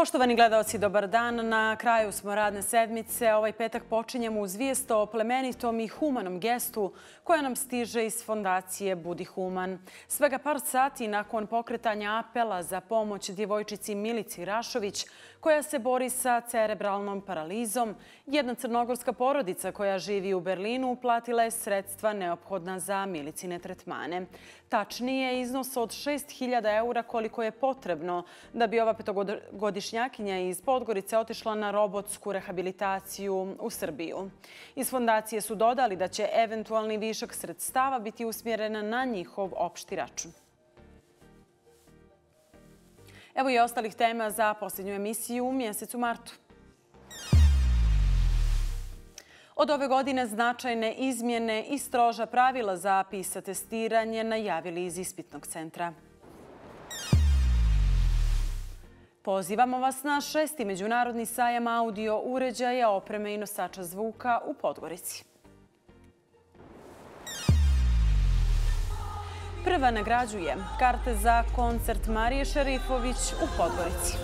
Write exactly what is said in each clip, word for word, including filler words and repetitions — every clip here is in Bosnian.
Poštovani gledalci, dobar dan. Na kraju smo radne sedmice. Ovaj petak počinjemo uz vijest o plemenitom i humanom gestu koja nam stiže iz fondacije Budi human. Svega par sati nakon pokretanja apela za pomoć djevojčici Milici Rašović, koja se bori sa cerebralnom paralizom, jedna crnogorska porodica koja živi u Berlinu uplatila je sredstva neophodna za Milicine tretmane. Tačnije, iznos od šest hiljada eura koliko je potrebno da bi ova petogodišnjakinja iz Podgorice otišla na robotsku rehabilitaciju u Srbiju. Iz fondacije su dodali da će eventualni višak sredstava biti usmjeren na njihov opšti račun. Evo i ostalih tema za posljednju emisiju u mjesecu martu. Od ove godine značajne izmjene i stroža pravila za PISA testiranje najavili iz ispitnog centra. Pozivamo vas na šesti međunarodni sajam audio uređaja, opreme i nosača zvuka u Podgorici. Prva nagrađuje karte za koncert Marije Šerifović u Podgorici.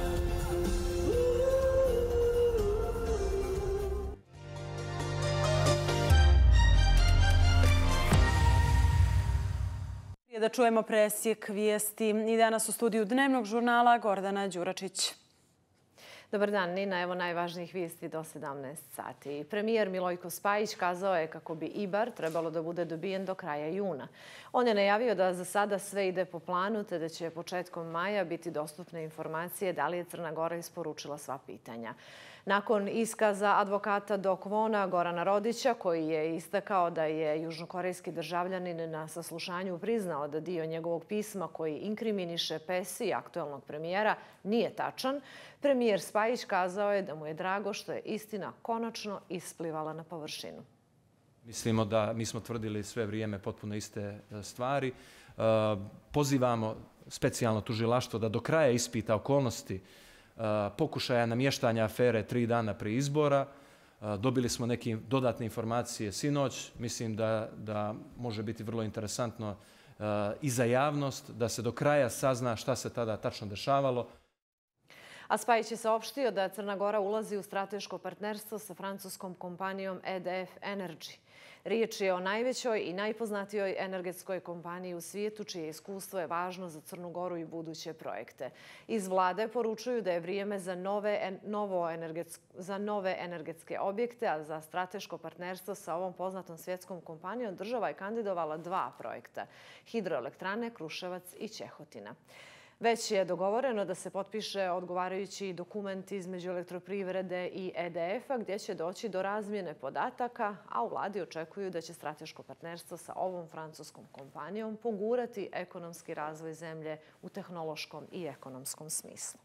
Da čujemo presjek vijesti i danas u studiju Dnevnog žurnala Gordana Đuračić. Dobar dan, Nina. Evo najvažnijih vijesti do sedamnaest sati. Premijer Milojko Spajić kazao je kako bi IBAR trebalo da bude dobijen do kraja juna. On je najavio da za sada sve ide po planu, te da će početkom maja biti dostupne informacije da li je Crna Gora isporučila sva pitanja. Nakon iskaza advokata Do Kwona Gorana Rodića, koji je istakao da je južnokorejski državljanin na saslušanju priznao da dio njegovog pisma koji inkriminiše Pesi, aktuelnog premijera, nije tačan, premijer Spajić kazao je da mu je drago što je istina konačno isplivala na površinu. Mislimo da mi smo tvrdili sve vrijeme potpuno iste stvari. Pozivamo specijalno tužilaštvo da do kraja ispita okolnosti pokušaja namještanja afere tri dana prije izbora. Dobili smo neke dodatne informacije sinoć. Mislim da, da može biti vrlo interesantno i za javnost da se do kraja sazna šta se tada tačno dešavalo. A Spajić je saopštio da Crna Gora ulazi u strateško partnerstvo sa francuskom kompanijom E D F Energy. Riječ je o najvećoj i najpoznatijoj energetskoj kompaniji u svijetu, čije iskustvo je važno za Crnu Goru i buduće projekte. Iz vlade poručuju da je vrijeme za nove, novo energetsko, za nove energetske objekte, a za strateško partnerstvo sa ovom poznatom svjetskom kompanijom država je kandidovala dva projekta – hidroelektrane Kruševac i Ćehotina. Već je dogovoreno da se potpiše odgovarajući dokument između Elektroprivrede i E D F-a gdje će doći do razmjene podataka, a u vladi očekuju da će strateško partnerstvo sa ovom francuskom kompanijom pogurati ekonomski razvoj zemlje u tehnološkom i ekonomskom smislu.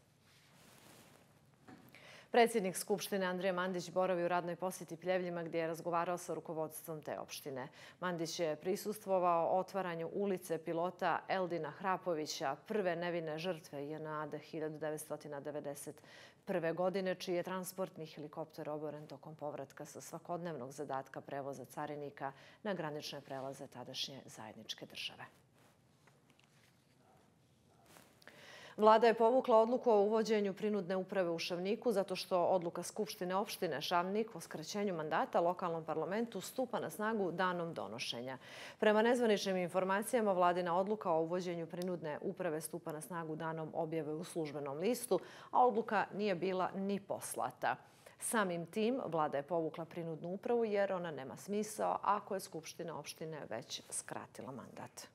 Predsjednik Skupštine Andrija Mandić boravi u radnoj posjeti Pljevljima gdje je razgovarao sa rukovodstvom te opštine. Mandić je prisustvovao otvaranju ulice pilota Eldina Hrapovića, prve nevine žrtve J N A hiljadu devetsto devedeset prve. godine, čiji je transportni helikopter oboren tokom povratka sa svakodnevnog zadatka prevoza carinika na granične prelaze tadašnje zajedničke države. Vlada je povukla odluku o uvođenju prinudne uprave u Šavniku zato što odluka Skupštine opštine Šavnik o skraćenju mandata lokalnom parlamentu stupa na snagu danom donošenja. Prema nezvaničnim informacijama, vladina odluka o uvođenju prinudne uprave stupa na snagu danom objave u službenom listu, a odluka nije bila ni poslata. Samim tim, vlada je povukla prinudnu upravu jer ona nema smisao ako je Skupština opštine već skratila mandat.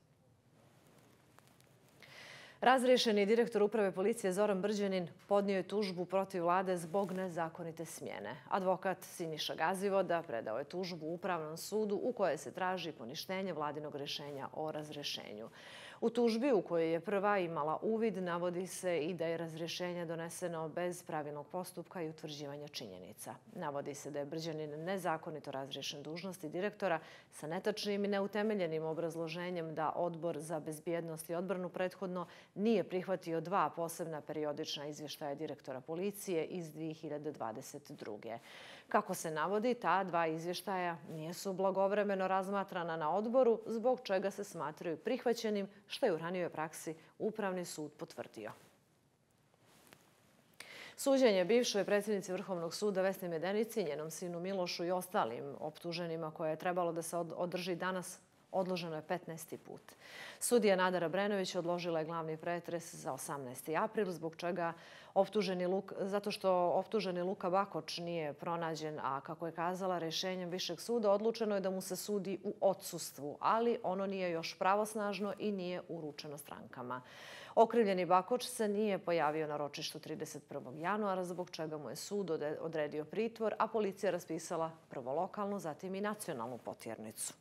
Razriješeni direktor uprave policije Zoran Brđanin podnio je tužbu protiv vlade zbog nezakonite smjene. Advokat Siniša Gazivoda predao je tužbu Upravnom sudu u kojoj se traži poništenje vladinog rješenja o razrješenju. U tužbi u kojoj je prva imala uvid navodi se i da je razrješenje doneseno bez pravilnog postupka i utvrđivanja činjenica. Navodi se da je Brđanin nezakonito razriješen dužnosti direktora sa netačnim i neutemeljenim obrazloženjem da Odbor za bezbjednost i odbranu prethodno nije prihvatio dva posebna periodična izvještaja direktora policije iz dvije hiljade dvadeset druge. Kako se navodi, ta dva izvještaja nisu blagovremeno razmatrana na odboru, zbog čega se smatraju prihvaćenim, što je u ranijoj praksi Upravni sud potvrdio. Suđenje bivšoj predsjednici Vrhovnog suda Vesni Medenici, njenom sinu Milošu i ostalim optuženima koje je trebalo da se održi danas, odloženo je petnaesti put. Sudija Nadara Brenović odložila je glavni pretres za osamnaesti april, zbog čega optuženi Luka, zato što optuženi Luka Bakoč nije pronađen, a kako je kazala rješenjem Višeg suda, odlučeno je da mu se sudi u odsustvu, ali ono nije još pravosnažno i nije uručeno strankama. Okrivljeni Bakoč se nije pojavio na ročištu trideset prvog januara, zbog čega mu je sud odredio pritvor, a policija raspisala prvo lokalnu, zatim i nacionalnu potjernicu.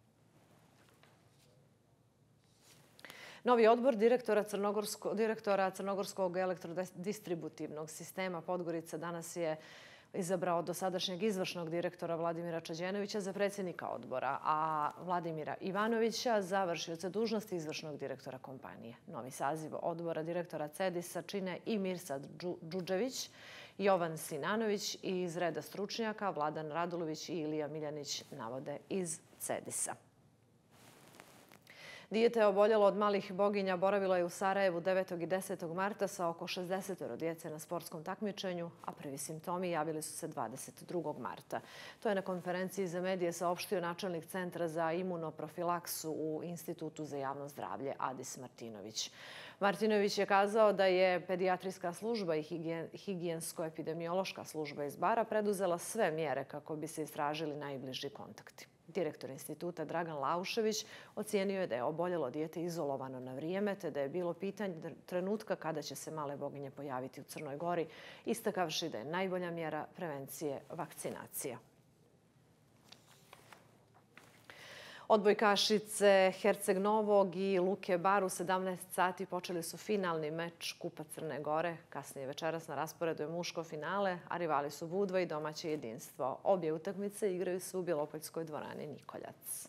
Novi odbor direktora, Crnogorsko, direktora Crnogorskog elektrodistributivnog sistema Podgorica danas je izabrao dosadašnjeg izvršnog direktora Vladimira Čađenovića za predsjednika odbora, a Vladimira Ivanovića za vršioca dužnosti izvršnog direktora kompanije. Novi saziv odbora direktora Cedisa čine i Mirsad Đuđević, Jovan Sinanović i iz reda stručnjaka Vladan Radulović i Ilija Miljanić navode iz Cedisa. Dijete oboljelo od malih boginja boravilo je u Sarajevu devetog i desetog marta sa oko šezdeset djece na sportskom takmičenju, a prvi simptomi javili su se dvadeset drugog marta. To je na konferenciji za medije saopštio načelnik Centra za imunoprofilaksu u Institutu za javno zdravlje Adis Martinović. Martinović je kazao da je pedijatrijska služba i higijensko-epidemiološka služba iz Bara preduzela sve mjere kako bi se istražili najbliži kontakti. Direktor instituta Dragan Laušević ocijenio je da je oboljelo dijete izolovano na vrijeme, te da je bilo pitanje trenutka kada će se male boginje pojaviti u Crnoj Gori, istakavši da je najbolja mjera prevencije vakcinacija. Odbojkašice Herceg Novog i Luke Bar u sedamnaest sati počeli su finalni meč Kupa Crne Gore. Kasnije večeras na rasporedu je muško finale, a rivali su Budva i domaće jedinstvo. Obje utakmice igraju se u Bjelopoljskoj dvorani Nikoljac.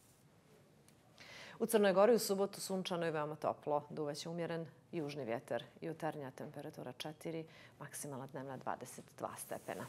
U Crnoj Gori u subotu sunčano i veoma toplo. Duvaće umjeren južni vjetar. Jutarnja temperatura četiri, maksimalna dnevna dvadeset dva stepena.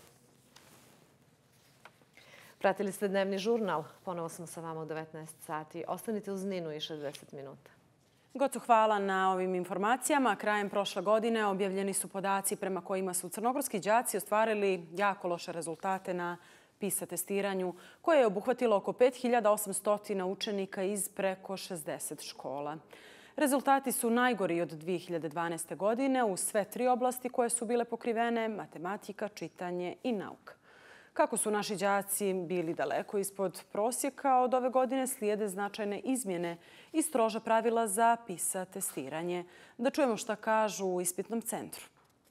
Pratili ste dnevni žurnal. Ponovo smo sa vama u devetnaest sati. Ostanite uz Ninu i šezdeset minuta. Gocu, hvala na ovim informacijama. Krajem prošle godine objavljeni su podaci prema kojima su crnogorski đaci ostvarili jako loše rezultate na PISA testiranju, koje je obuhvatilo oko pet hiljada osamsto učenika iz preko šezdeset škola. Rezultati su najgori od dvije hiljade dvanaeste. godine u sve tri oblasti koje su bile pokrivene: matematika, čitanje i nauka. Kako su naši đaci bili daleko ispod prosjeka, od ove godine slijede značajne izmjene i stroža pravila za PISA testiranje. Da čujemo šta kažu u ispitnom centru.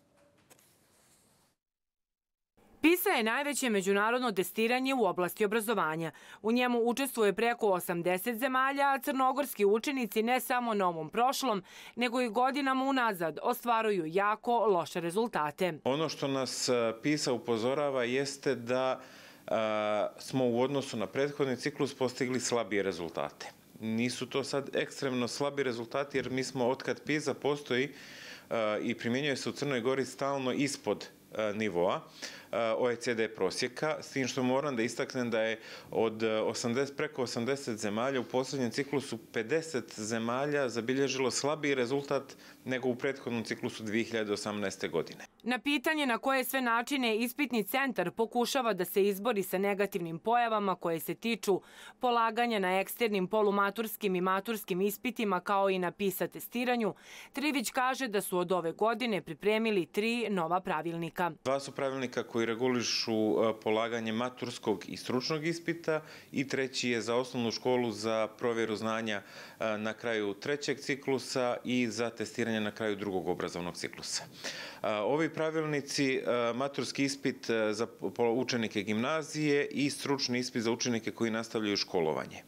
PISA je najveće međunarodno testiranje u oblasti obrazovanja. U njemu učestvuje preko osamdeset zemalja, a crnogorski učenici ne samo na ovom prošlom, nego i godinama unazad ostvaruju jako loše rezultate. Ono što nas PISA upozorava jeste da a, smo u odnosu na prethodni ciklus postigli slabije rezultate. Nisu to sad ekstremno slabi rezultati, jer mi smo, otkad PISA postoji a, i primjenjuje se u Crnoj Gori, stalno ispod a, nivoa O E C D prosjeka, s tim što moram da istaknem da je od osamdeset, preko osamdeset zemalja u posljednjem ciklusu pedeset zemalja zabilježilo slabiji rezultat nego u prethodnom ciklusu dvije hiljade osamnaeste. godine. Na pitanje na koje sve načine ispitni centar pokušava da se izbori sa negativnim pojavama koje se tiču polaganja na eksternim polumaturskim i maturskim ispitima kao i na PISA testiranju, Trivić kaže da su od ove godine pripremili tri nova pravilnika. Dva su pravilnika koji regulišu polaganje maturskog i stručnog ispita i treći je za osnovnu školu za provjeru znanja na kraju trećeg ciklusa i za testiranje na kraju drugog obrazovnog ciklusa. Ovi pravilnici, maturski ispit za učenike gimnazije i stručni ispit za učenike koji nastavljaju školovanje.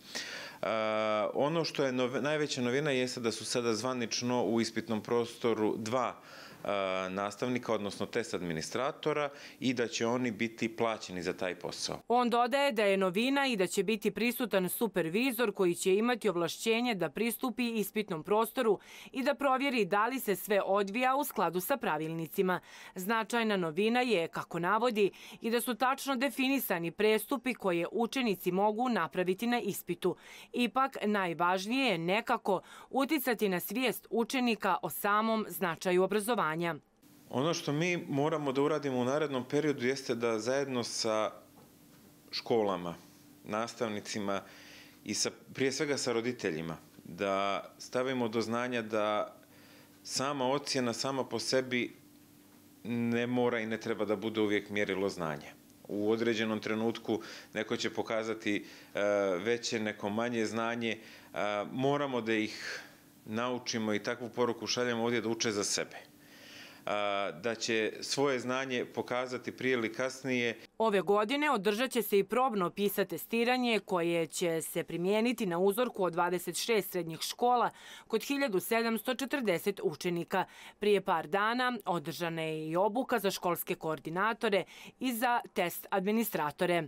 Ono što je najveća novina jeste da su sada zvanično u ispitnom prostoru dva nastavnika, odnosno test administratora, i da će oni biti plaćeni za taj posao. On dodaje da je novina i da će biti prisutan supervizor koji će imati ovlašćenje da pristupi ispitnom prostoru i da provjeri da li se sve odvija u skladu sa pravilnicima. Značajna novina je, kako navodi, i da su tačno definisani prestupi koje učenici mogu napraviti na ispitu. Ipak, najvažnije je nekako uticati na svijest učenika o samom značaju obrazovanja. Ono što mi moramo da uradimo u narednom periodu jeste da zajedno sa školama, nastavnicima i sa, prije svega sa roditeljima, da stavimo do znanja da sama ocjena sama po sebi ne mora i ne treba da bude uvijek mjerilo znanja. U određenom trenutku neko će pokazati veće, neko manje znanje. Moramo da ih naučimo i takvu poruku šaljemo ovdje da uče za sebe. Da će svoje znanje pokazati prije ili kasnije. Ove godine održat će se i probno PISA testiranje koje će se primijeniti na uzorku od dvadeset šest srednjih škola kod hiljadu sedamsto četrdeset učenika. Prije par dana održana je i obuka za školske koordinatore i za test administratore.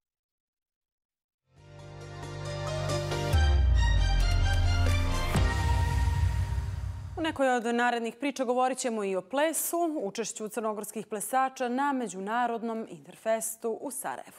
U nekoj od narednih priča govorit ćemo i o plesu, učešću crnogorskih plesača na Međunarodnom Interfestu u Sarajevu.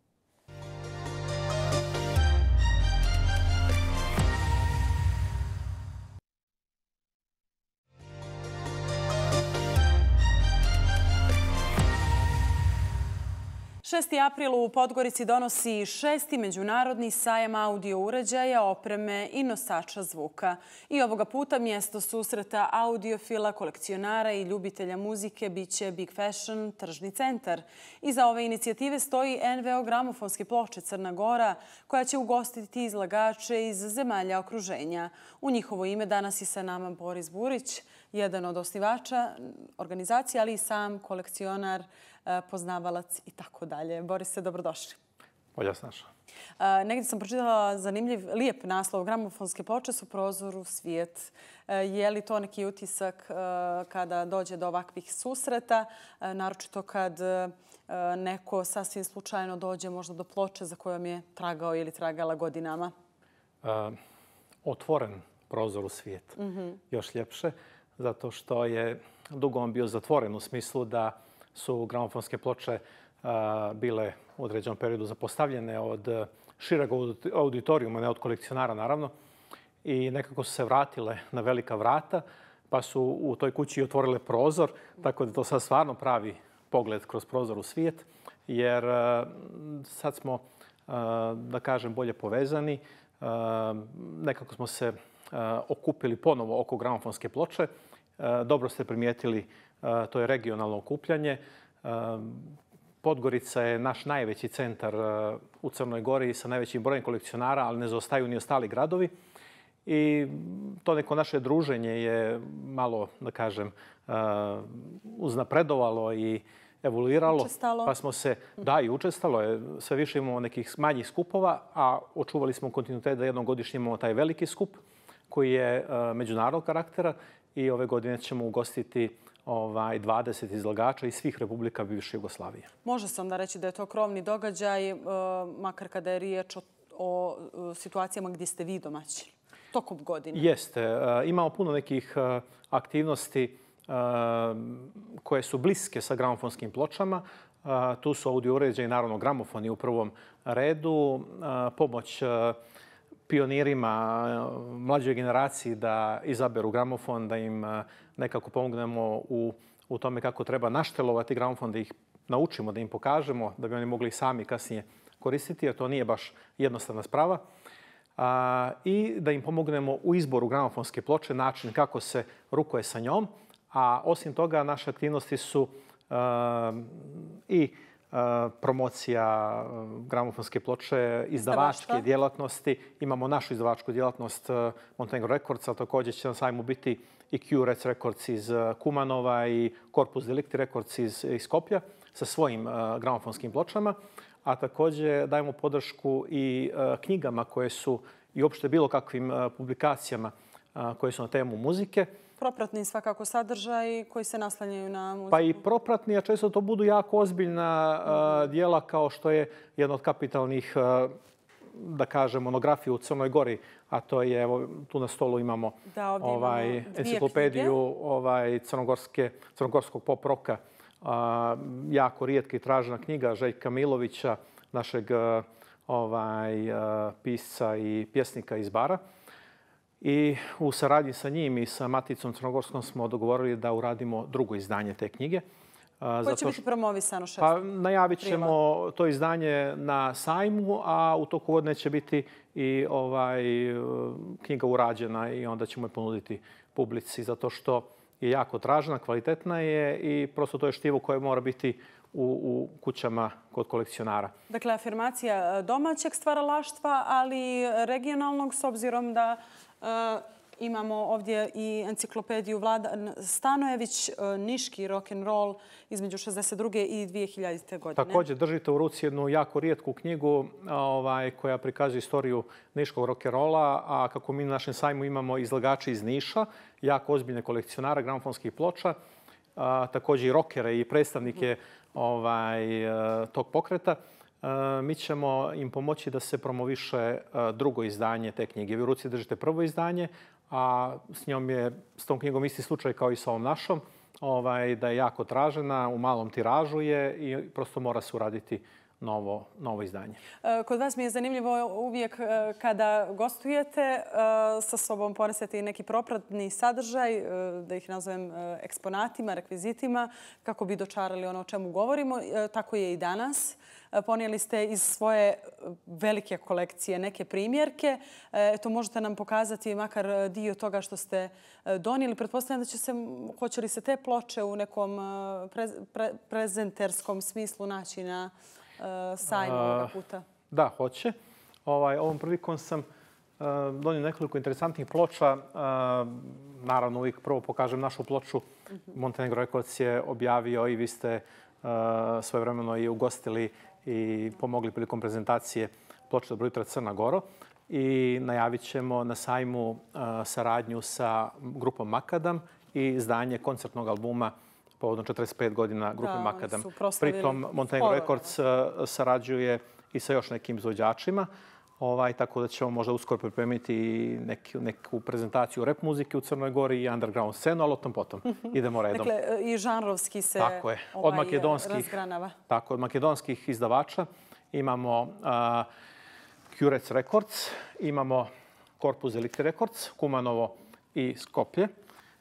šesti april u Podgorici donosi šesti međunarodni sajam audio uređaja, opreme i nosača zvuka. I ovoga puta mjesto susreta audiofila, kolekcionara i ljubitelja muzike biće Big Fashion tržni centar. Iza ove inicijative stoji N V O gramofonske ploče Crna Gora, koja će ugostiti izlagače iz zemalja okruženja. U njihovo ime danas je sa nama Boris Burić, jedan od osnivača organizacije, ali i sam kolekcionar, poznavalac i tako dalje. Borise, dobrodošli. Bolje vas našao. Negdje sam pročitala zanimljiv, lijep naslov. Gramofonske ploče su prozor u svijet. Je li to neki utisak kada dođe do ovakvih susreta, naročito kad neko sasvim slučajno dođe možda do ploče za kojom je tragao ili tragala godinama? Otvoren prozor u svijet. Još ljepše, zato što je dugo on bio zatvoren u smislu da su gramofonske ploče bile u određenom periodu zapostavljene od šireg auditorijuma, ne od kolekcionara naravno, i nekako su se vratile na velika vrata, pa su u toj kući otvorile prozor, tako da to sad stvarno pravi pogled kroz prozor u svijet, jer sad smo, da kažem, bolje povezani. Nekako smo se okupili ponovo oko gramofonske ploče. Dobro ste primijetili, to je regionalno okupljanje. Podgorica je naš najveći centar u Crnoj Gori sa najvećim brojem kolekcionara, ali ne zaostaju ni ostali gradovi. I to neko naše druženje je malo, da kažem, uznapredovalo i evoluiralo. Učestalo. Pa smo se, da, i učestalo je. Sve više imamo nekih manjih skupova, a očuvali smo kontinuitet da jednom godišnje imamo taj veliki skup koji je međunarodnog karaktera i ove godine ćemo ugostiti dvadeset izlagača iz svih republika bivše Jugoslavije. Može se onda reći da je to krovni događaj, makar kada je riječ o situacijama gdje ste vi domaćini tokom godine. Jeste. Imamo puno nekih aktivnosti koje su bliske sa gramofonskim pločama. Tu su audio uređaji, naravno gramofoni u prvom redu, pomoć pionirima, mlađoj generaciji da izaberu gramofon, da im nekako pomognemo u, u tome kako treba naštelovati gramofon, da ih naučimo, da im pokažemo, da bi oni mogli sami kasnije koristiti, jer to nije baš jednostavna sprava. A, I da im pomognemo u izboru gramofonske ploče, način kako se rukuje sa njom. A osim toga, naše aktivnosti su a, i promocija gramofonske ploče, izdavačke djelatnosti. Imamo našu izdavačku djelatnost Montenegro Records, ali također će na sajmu biti i Q Rec Records iz Kumanova i Corpus Delicti Records iz, iz Skopja sa svojim gramofonskim pločama. A također dajemo podršku i knjigama koje su i uopšte bilo kakvim publikacijama koje su na temu muzike. Propratni svakako sadržaj koji se naslanjaju na muziku. Pa i propratni, a često to budu jako ozbiljna uh, dijela kao što je jedno od kapitalnih, uh, da kažem, monografija u Crnoj Gori, a to je, evo, tu na stolu imamo, da, ovaj, imamo enciklopediju ovaj, crnogorske, crnogorskog pop roka. Uh, jako rijetka i tražena knjiga Željka Milovića, našeg uh, ovaj, uh, pisca i pjesnika iz Bara. I u saradnji sa njim i sa Maticom Crnogorskom smo dogovorili da uradimo drugo izdanje te knjige. Koje će biti promovisano šest? Pa najavit ćemo to izdanje na sajmu, a u toku godine će biti i ovaj, knjiga urađena i onda ćemo je ponuditi publici zato što je jako tražena, kvalitetna je i prosto to je štivo koje mora biti u, u kućama kod kolekcionara. Dakle, afirmacija domaćeg stvaralaštva, ali regionalnog s obzirom da uh, imamo ovdje i enciklopediju Vlada Stanojević, niški rock'n'roll između šezdeset druge i dvije hiljadite. godine. Također držite u ruci jednu jako rijetku knjigu ovaj, koja prikazuje istoriju niškog rock'n'rolla, a kako mi na našem sajmu imamo izlagače iz Niša, jako ozbiljne kolekcionara gramofonskih ploča, a, također i rockere i predstavnike ovaj, tog pokreta. Mi ćemo im pomoći da se promoviše drugo izdanje te knjige. Vi u ruci držite prvo izdanje, a s njom je, s tom knjigom isti slučaj kao i sa ovom našom, ovaj, da je jako tražena, u malom tiražu je i prosto mora se uraditi novo, novo izdanje. Kod vas mi je zanimljivo uvijek kada gostujete, sa sobom ponesete i neki propratni sadržaj, da ih nazovem eksponatima, rekvizitima, kako bi dočarali ono o čemu govorimo. Tako je i danas. Ponijeli ste iz svoje velike kolekcije neke primjerke. Eto, možete nam pokazati makar dio toga što ste donijeli. Pretpostavljam da će se, hoće li se te ploče u nekom pre, pre, prezenterskom smislu naći na sajmu ovoga puta? Da, hoće. Ovaj, ovom prilikom sam donio nekoliko interesantnih ploča. Naravno, uvijek prvo pokažem našu ploču. Montenegro Records je objavio i vi ste svojevremeno i ugostili i pomogli prilikom prezentacije ploče Dobro jutro Crna Goro. I najavit ćemo na sajmu saradnju sa grupom Makadam i izdanje koncertnog albuma povodom četrdeset pet godina grupe da, Makadam. Pritom Montenegro Records sarađuje i sa još nekim izvođačima. Ovaj, tako da ćemo možda uskoro pripremiti neku, neku prezentaciju rap muzike u Crnoj Gori i underground scenu, ali o tom potom. Idemo redom. Dakle, i žanrovski se tako je. Od ovaj, makedonskih, razgranava. Tako, od makedonskih izdavača imamo uh, Curec Records, imamo Corpus Delicti Records, Kumanovo i Skoplje.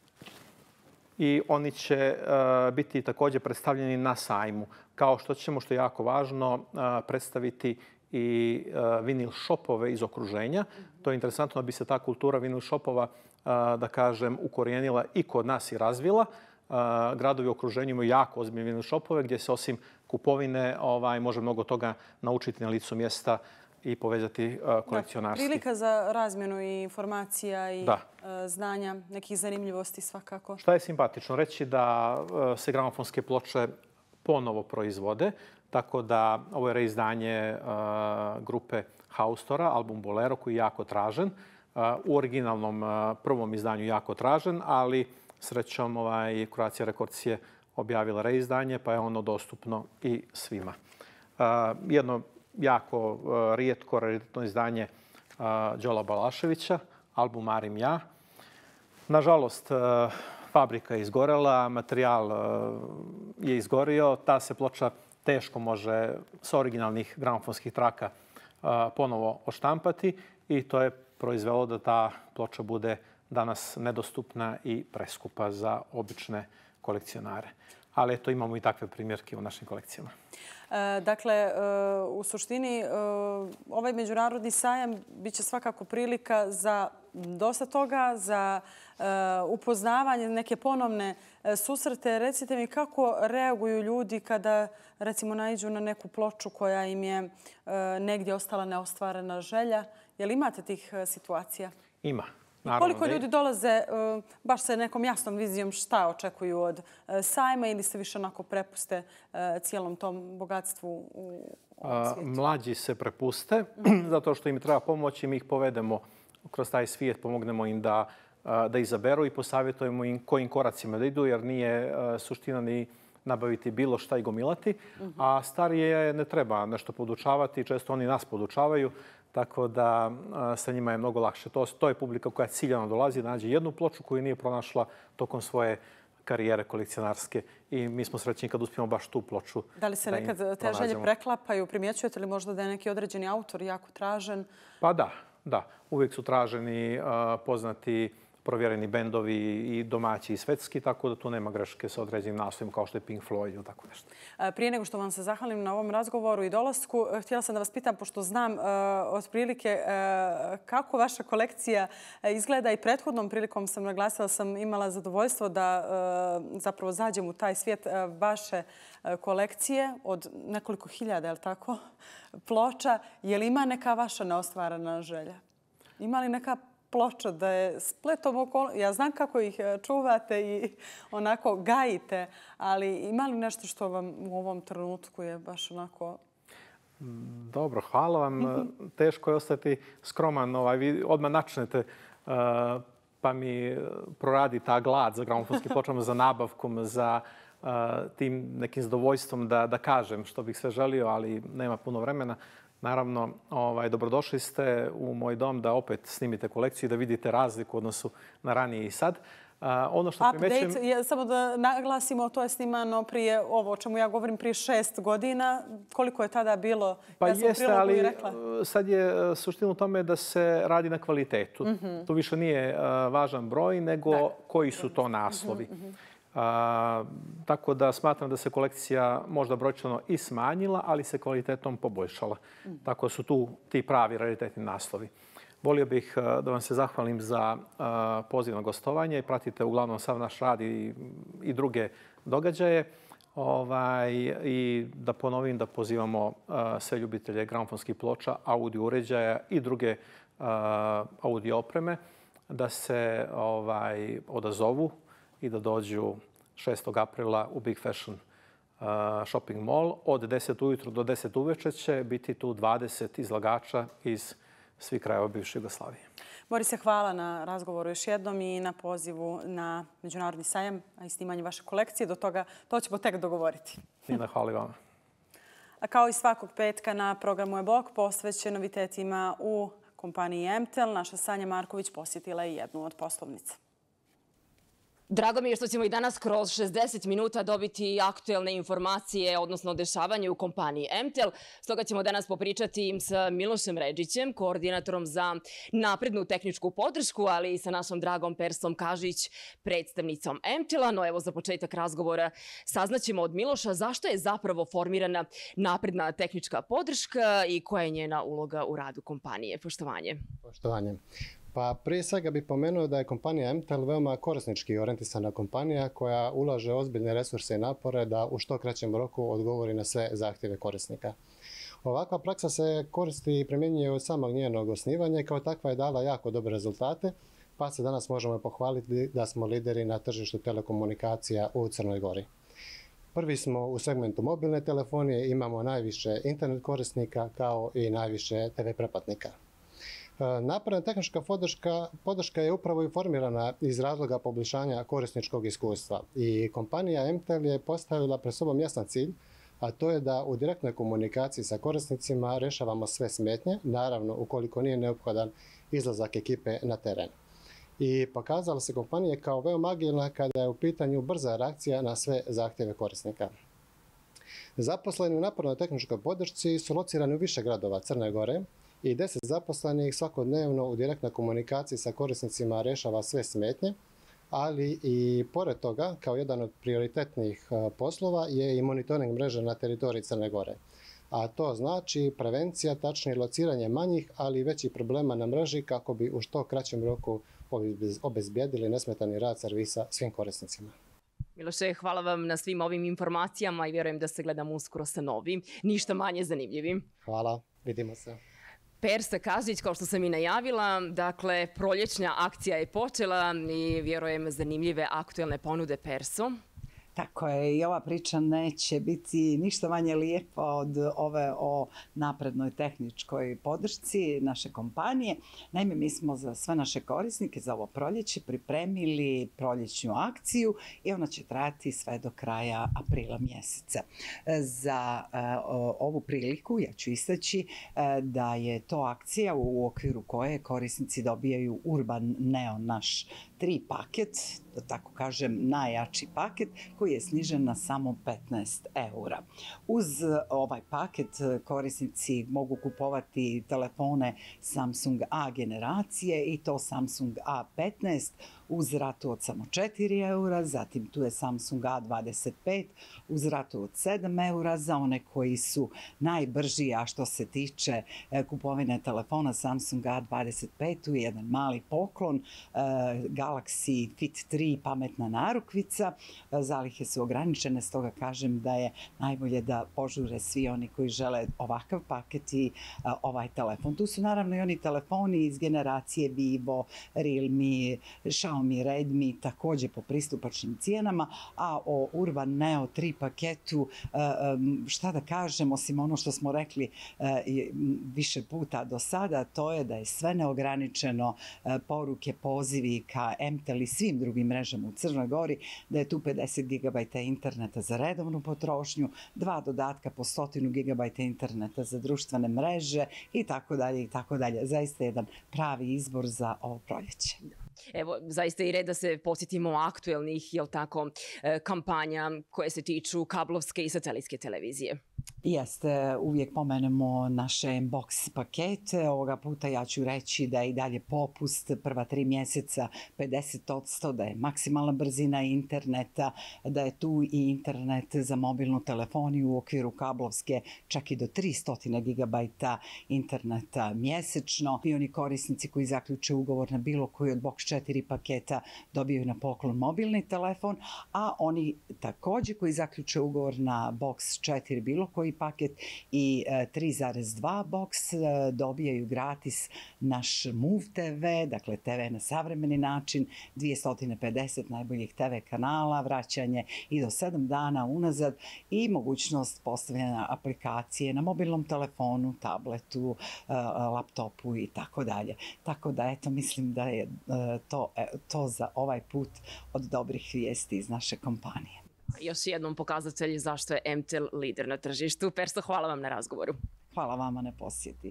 I oni će uh, biti također predstavljeni na sajmu. Kao što ćemo, što je jako važno, uh, predstaviti i uh, vinil shopove iz okruženja. To je interesantno da bi se ta kultura vinil shopova, uh, da kažem, ukorijenila i kod nas i razvila. Uh, gradovi u okruženju imaju jako ozbiljne vinil shopove gdje se osim kupovine ovaj, može mnogo toga naučiti na licu mjesta i povezati uh, kolekcionarski. Da, prilika za razmjenu i informacija i da. uh, znanja, nekih zanimljivosti svakako. Šta je simpatično? Reći da uh, se gramofonske ploče ponovo proizvode. Tako da ovo je reizdanje uh, grupe Haustora, album Bolero, koji je jako tražen. Uh, u originalnom uh, prvom izdanju jako tražen, ali srećom ovaj, Croatia Records je objavila reizdanje, pa je ono dostupno i svima. Uh, jedno jako uh, rijetko raritetno izdanje uh, Đola Balaševića, album Marim ja. Nažalost, uh, fabrika je izgorela, materijal uh, je izgorio, ta se ploča teško može s originalnih gramofonskih traka uh, ponovo oštampati i to je proizvelo da ta ploča bude danas nedostupna i preskupa za obične kolekcionare. Ali eto, imamo i takve primjerke u našim kolekcijama. E, dakle, e, u suštini, e, ovaj međunarodni sajam biće svakako prilika za dosta toga, za e, upoznavanje, neke ponovne e, susrete. Recite mi kako reaguju ljudi kada, recimo, naiđu na neku ploču koja im je e, negdje ostala neostvarena želja. Jel imate tih e, situacija? Ima. I koliko ljudi dolaze baš sa nekom jasnom vizijom šta očekuju od sajma ili se više onako prepuste cijelom tom bogatstvu u ovom svijetu? Mlađi se prepuste zato što im treba pomoći i mi ih povedemo kroz taj svijet, pomognemo im da, da izaberu i posavjetujemo im kojim koracima da idu jer nije suština ni nabaviti bilo šta i gomilati. A starije ne treba nešto podučavati, često oni nas podučavaju. Tako da sa njima je mnogo lakše. To, to je publika koja ciljano dolazi da nađe jednu ploču koju nije pronašla tokom svoje karijere kolekcionarske. I mi smo srećni kad uspijemo baš tu ploču. Da li se nekad te želje preklapaju? Primjećujete li možda da je neki određeni autor jako tražen? Pa da. Da, uvijek su traženi poznati provjereni bendovi i domaći i svetski, tako da tu nema greške sa određenim naslovima kao što je Pink Floyd ili tako nešto. Prije nego što vam se zahvalim na ovom razgovoru i dolasku, htjela sam da vas pitam, pošto znam uh, otprilike uh, kako vaša kolekcija izgleda i prethodnom prilikom sam naglasila, sam imala zadovoljstvo da uh, zapravo zađem u taj svijet uh, vaše uh, kolekcije od nekoliko hiljada, je li tako, ploča. Je li ima neka vaša neostvarena želja? Ima li neka ploča da je spletom okolnosti? Ja znam kako ih čuvate i onako gajite, ali ima li nešto što vam u ovom trenutku je baš onako... Dobro, hvala vam. Teško je ostati skroman. Ovaj, vi odmah načnete uh, pa mi proradi ta glad za gramofonskim pločama, za nabavkom, za uh, tim nekim zadovoljstvom da, da kažem što bih sve želio, ali nema puno vremena. Naravno, ovaj, dobrodošli ste u moj dom da opet snimite kolekciju i da vidite razliku u odnosu na ranije i sad. Uh, ono što primećujem... Update, je, samo da naglasimo, to je snimano prije ovo o čemu ja govorim prije šest godina. Koliko je tada bilo? Pa ja sam jeste, ali rekla. sad je suština u tome da se radi na kvalitetu. Mm-hmm. To više nije uh, važan broj, nego da. Koji su to naslovi. Mm-hmm. A, tako da smatram da se kolekcija možda brojčano i smanjila, ali se kvalitetom poboljšala. Mm. Tako su tu ti pravi raritetni naslovi. Volio bih a, da vam se zahvalim za a, poziv na gostovanje. Pratite uglavnom sav naš rad i, i druge događaje. Ovaj, I da ponovim da pozivamo a, sve ljubitelje gramofonskih ploča, audio uređaja i druge a, audio opreme da se ovaj, odazovu i da dođu šestog aprila u Big Fashion uh, Shopping Mall. Od deset ujutru do deset uveče će biti tu dvadeset izlagača iz svih krajeva bivše Jugoslavije. Borise, hvala na razgovoru još jednom i na pozivu na Međunarodni sajam, a i snimanje vaše kolekcije. Do toga to ćemo tek dogovoriti. Nina, hvala vama. A kao i svakog petka na programu je blog posvećen novitetima u kompaniji M T E L. Naša Sanja Marković posjetila je jednu od poslovnica. Drago mi je što ćemo i danas kroz šezdeset minuta dobiti aktuelne informacije, odnosno dešavanje u kompaniji M T E L. Stoga ćemo danas popričati im sa Milošem Redžićem, koordinatorom za naprednu tehničku podršku, ali i sa našom dragom Persom Kažić, predstavnicom M T E L-a. No evo za početak razgovora saznaćemo od Miloša zašto je zapravo formirana napredna tehnička podrška i koja je njena uloga u radu kompanije. Poštovanje. Poštovanje. Pa prije svega bih pomenuo da je kompanija M T E L veoma korisnički orijentisana kompanija koja ulaže ozbiljne resurse i napore da u što kraćem roku odgovori na sve zahtjeve korisnika. Ovakva praksa se koristi i primjenjuje od samog njenog osnivanja i kao takva je dala jako dobre rezultate, pa se danas možemo pohvaliti da smo lideri na tržištu telekomunikacija u Crnoj Gori. Prvi smo u segmentu mobilne telefonije, imamo najviše internet korisnika kao i najviše te ve pretplatnika. Napredna tehnička podrška, podrška je upravo i formirana iz razloga poboljšanja korisničkog iskustva i kompanija M T E L je postavila pred sobom jasan cilj, a to je da u direktnoj komunikaciji sa korisnicima rješavamo sve smetnje, naravno ukoliko nije neophodan izlazak ekipe na teren. I pokazala se kompanija kao veoma agilna kada je u pitanju brza reakcija na sve zahtjeve korisnika. Zaposleni u naprednoj tehničkoj podršci su locirani u više gradova Crne Gore, i deset zaposlenih svakodnevno u direktnoj komunikaciji sa korisnicima rješava sve smetnje, ali i pored toga, kao jedan od prioritetnih poslova, je i monitoring mreže na teritoriji Crne Gore. A to znači prevencija, tačnije lociranje manjih, ali i većih problema na mreži kako bi u što kraćem roku obezbijedili nesmetani rad servisa svim korisnicima. Miloše, hvala vam na svim ovim informacijama i vjerujem da se gledamo uskoro sa novim, ništa manje zanimljivim. Hvala, vidimo se. Persa Kažić, kao što sam i najavila, dakle, proljećna akcija je počela i vjerujem zanimljive aktuelne ponude. Perso. Tako je, i ova priča neće biti ništa manje lijepa od ove o naprednoj tehničkoj podršci naše kompanije. Naime, mi smo za sve naše korisnike za ovo proljeće pripremili proljećnu akciju i ona će trajati sve do kraja aprila mjeseca. Za uh, ovu priliku ja ću istaći uh, da je to akcija u okviru koje korisnici dobijaju Urban Neon, naš tri paket, da tako kažem najjači paket, koji koji je snižen na samo petnaest eura. Uz ovaj paket korisnici mogu kupovati telefone Samsung A generacije i to Samsung A petnaest uz ratu od samo četiri eura, zatim tu je Samsung A dvadeset pet uz ratu od sedam eura za one koji su najbrži, a što se tiče kupovine telefona Samsung A dvadeset pet, tu je jedan mali poklon, Galaxy Fit tri pametna narukvica, zalihe su ograničene, stoga kažem da je najbolje da požure svi oni koji žele ovakav paket i ovaj telefon. Tu su naravno i oni telefoni iz generacije Vivo, Realme, Xiaomi, Redmi, također po pristupačnim cijenama, a o Urban Neo tri paketu, šta da kažem, osim ono što smo rekli više puta do sada, to je da je sve neograničeno, poruke, pozivi ka M T E L i svim drugim mrežama u Crnoj Gori, da je tu pedeset gigabajta interneta za redovnu potrošnju, dva dodatka po stotinu gigabajta interneta za društvene mreže i tako dalje i tako dalje. Zaista je jedan pravi izbor za ovo proljeće. Evo, zaista je i red da se posjetimo aktuelnih, jel tako, kampanja koje se tiču kablovske i satelitske televizije. Jeste, uvijek pomenemo naše box pakete. Ovoga puta ja ću reći da je i dalje popust prva tri mjeseca pedeset posto, da je maksimalna brzina interneta, da je tu i internet za mobilnu telefoniju u okviru kablovske čak i do tristo gigabajta interneta mjesečno. I oni korisnici koji zaključe ugovor na bilo koji od box četiri paketa dobiju na poklon mobilni telefon, a oni također koji zaključe ugovor na box četiri bilo koji paket i tri zarez dva box dobijaju gratis naš Move T V, dakle T V na savremeni način, dvjesto pedeset najboljih T V kanala, vraćanje i do sedam dana unazad i mogućnost postavljanja aplikacije na mobilnom telefonu, tabletu, laptopu i tako dalje. Tako da, eto, mislim da je to, to za ovaj put od dobrih vijesti iz naše kompanije. Još jednom pokazatelj zašto je M T E L lider na tržištu. Perso, hvala vam na razgovoru. Hvala vama na posjeti.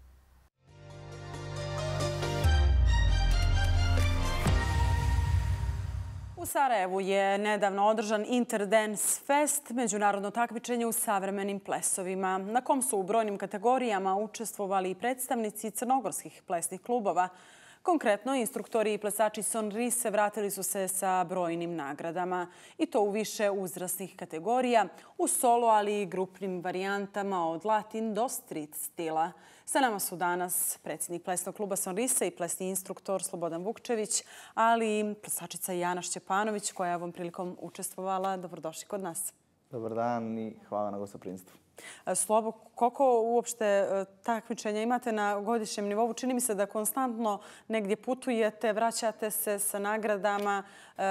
U Sarajevu je nedavno održan Interdance Fest, međunarodno takmičenje u savremenim plesovima, na kom su u brojnim kategorijama učestvovali i predstavnici crnogorskih plesnih klubova. Konkretno, instruktori i plesači Sonrise vratili su se sa brojnim nagradama i to u više uzrasnih kategorija, u solo, ali i grupnim varijantama od latin do street stila. Sa nama su danas predsjednik plesnog kluba Sonrise i plesni instruktor Slobodan Vukčević, ali i plesačica Jana Šćepanović koja je ovom prilikom učestvovala. Dobrodošli kod nas. Dobar dan i hvala na gostoprinstvu. Slobo, koliko uopšte takmičenja imate na godišnjem nivou? Čini mi se da konstantno negdje putujete, vraćate se sa nagradama,